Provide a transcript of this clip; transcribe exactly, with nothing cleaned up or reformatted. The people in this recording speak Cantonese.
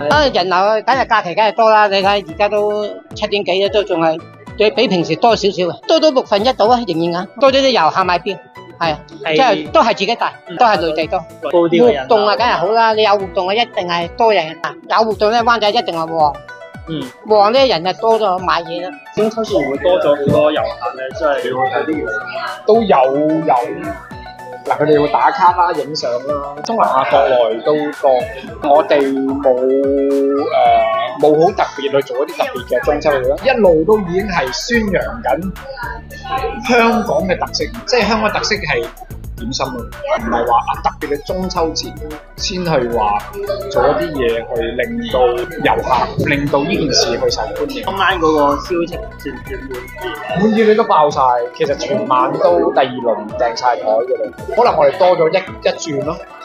啊，人流梗係假期梗係多啦，你睇而家都七點幾啦，都仲係比比平時多少少嘅，多到六分一度啊，仍然啊，多咗啲遊客買票，係啊，即係都係自己帶，都係內地多。 高啲嘅人活動啊，梗係好啦，你有活動啊，一定係多人啊，有活動咧，灣仔一定係旺， 嗯， 旺咧人就多咗買嘢啦。 中秋節會唔會多咗好多遊客咧？即係你會睇啲都有有嗱，佢哋會打卡啦、影相啦，中南亞國內都多。我哋冇誒冇好特別去做一啲特別嘅中秋節啦，一路都已經係宣揚緊香港嘅特色，即係香港特色係點心咯，唔係話啊特別嘅中秋節先去話做一啲嘢去令到遊客，令到呢件事去受歡迎。 今晚嗰個銷情算唔算滿意？ 滿意率都爆晒，其實全晚都第二輪訂晒台㗎啦，可能我哋多咗一一轉咯。